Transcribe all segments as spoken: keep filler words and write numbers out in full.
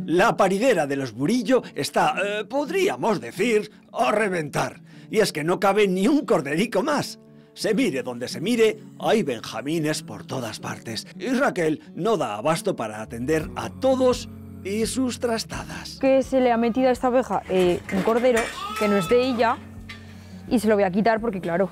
La paridera de los Burillo está, eh, podríamos decir, a reventar. Y es que no cabe ni un corderico más. Se mire donde se mire, hay benjamines por todas partes. Y Raquel no da abasto para atender a todos y sus trastadas. Que se le ha metido a esta oveja eh, un cordero que no es de ella y se lo voy a quitar porque, claro,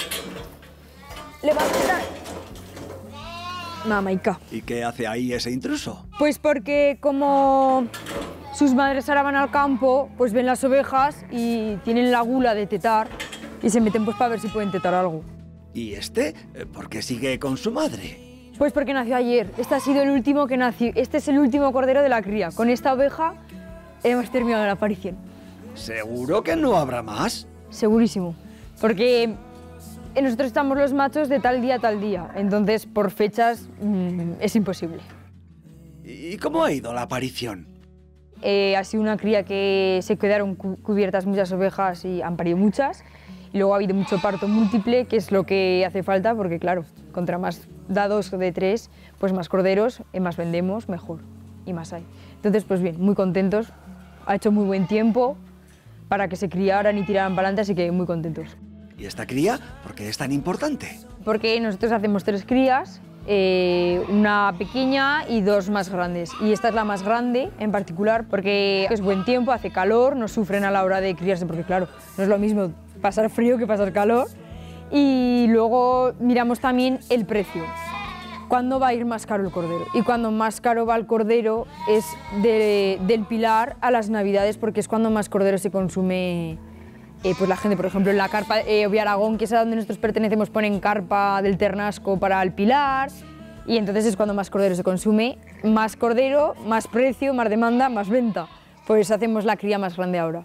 le va a quitar. Mamaica. ¿Y qué hace ahí ese intruso? Pues porque como sus madres ahora van al campo, pues ven las ovejas y tienen la gula de tetar y se meten pues para ver si pueden tetar algo. ¿Y este? ¿Por qué sigue con su madre? Pues porque nació ayer. Este ha sido el último que nació. Este es el último cordero de la cría. Con esta oveja hemos terminado la aparición. ¿Seguro que no habrá más? Segurísimo. Porque nosotros estamos los machos de tal día a tal día. Entonces, por fechas, mmm, es imposible. ¿Y cómo ha ido la aparición? Eh, ha sido una cría que se quedaron cu cubiertas muchas ovejas y han parido muchas. Y luego ha habido mucho parto múltiple, que es lo que hace falta, porque claro, contra más dados de tres, pues más corderos, y más vendemos, mejor, y más hay. Entonces, pues bien, muy contentos, ha hecho muy buen tiempo para que se criaran y tiraran para adelante, así que muy contentos. ¿Y esta cría por qué es tan importante? Porque nosotros hacemos tres crías, eh, una pequeña y dos más grandes. Y esta es la más grande en particular porque es buen tiempo, hace calor, no sufren a la hora de criarse, porque claro, no es lo mismo pasar frío que pasar calor. Y luego miramos también el precio. ¿Cuándo va a ir más caro el cordero? Y cuando más caro va el cordero es de, del Pilar a las Navidades, porque es cuando más cordero se consume eh, pues la gente. Por ejemplo, en la carpa eh, Oviaragón, que es a donde nosotros pertenecemos, ponen carpa del Ternasco para el Pilar. Y entonces es cuando más cordero se consume. Más cordero, más precio, más demanda, más venta. Pues hacemos la cría más grande ahora.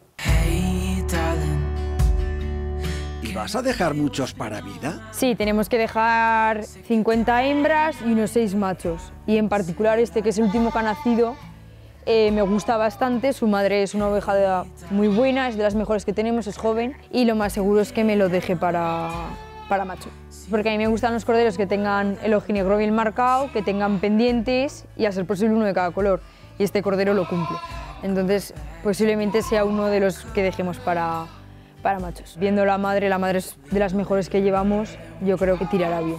¿Vas a dejar muchos para vida? Sí, tenemos que dejar cincuenta hembras y unos seis machos. Y en particular este, que es el último que ha nacido, eh, me gusta bastante. Su madre es una oveja de, muy buena, es de las mejores que tenemos, es joven. Y lo más seguro es que me lo deje para, para macho. Porque a mí me gustan los corderos que tengan el ojinegro bien marcado, que tengan pendientes y a ser posible uno de cada color. Y este cordero lo cumple. Entonces, posiblemente sea uno de los que dejemos para para machos. Viendo la madre, la madre es de las mejores que llevamos, yo creo que tirará bien.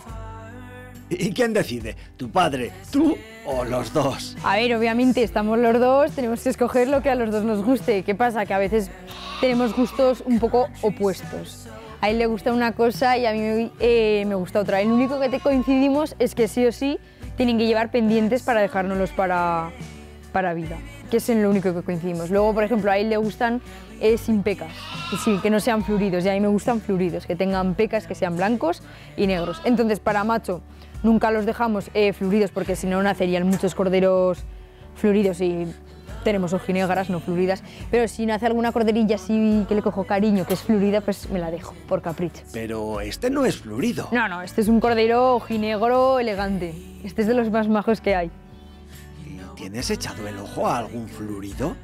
¿Y quién decide? ¿Tu padre, tú o los dos? A ver, obviamente estamos los dos, tenemos que escoger lo que a los dos nos guste. ¿Qué pasa? Que a veces tenemos gustos un poco opuestos. A él le gusta una cosa y a mí eh, me gusta otra. El único que te coincidimos es que sí o sí tienen que llevar pendientes para dejárnoslos para, para vida, que es en lo único que coincidimos. Luego, por ejemplo, a él le gustan eh, sin pecas, que, sí, que no sean floridos, y a mí me gustan floridos, que tengan pecas, que sean blancos y negros. Entonces, para macho, nunca los dejamos eh, floridos, porque si no nacerían muchos corderos floridos y tenemos ojinegras, no floridas. Pero si nace alguna corderilla así que le cojo cariño, que es florida, pues me la dejo, por capricho. Pero este no es florido. No, no, este es un cordero ojinegro elegante. Este es de los más majos que hay. ¿Tienes echado el ojo a algún florido?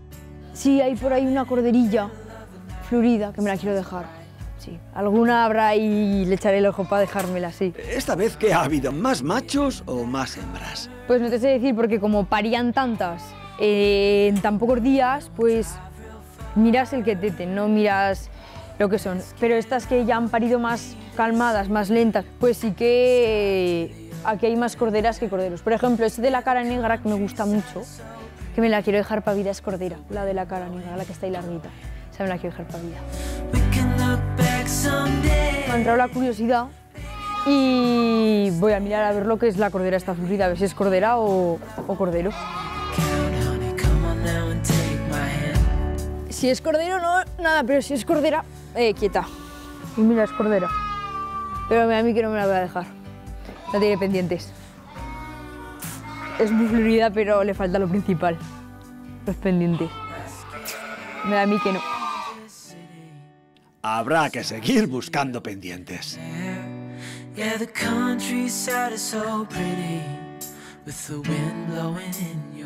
Sí, hay por ahí una corderilla florida que me la quiero dejar. Sí, alguna habrá y le echaré el ojo para dejármela, sí. ¿Esta vez qué ha habido? ¿Más machos o más hembras? Pues no te sé decir, porque como parían tantas eh, en tan pocos días, pues miras el que teten, no miras lo que son. Pero estas que ya han parido más calmadas, más lentas, pues sí que aquí hay más corderas que corderos. Por ejemplo, ese de la cara negra que me gusta mucho, que me la quiero dejar para vida, es cordera, la de la cara negra, la que está ahí larguita. Esa me la quiero dejar para vida. Me ha entrado la curiosidad y voy a mirar a ver lo que es la cordera esta florida, a ver si es cordera o, o cordero. Si es cordero, no, nada, pero si es cordera, eh, quieta. Y mira, es cordera. Pero a mí que no me la voy a dejar. No tiene pendientes. Es muy florida, pero le falta lo principal, los pendientes. Me da a mí que no. Habrá que seguir buscando pendientes. Yeah, the countryside is so pretty with the wind blowing in your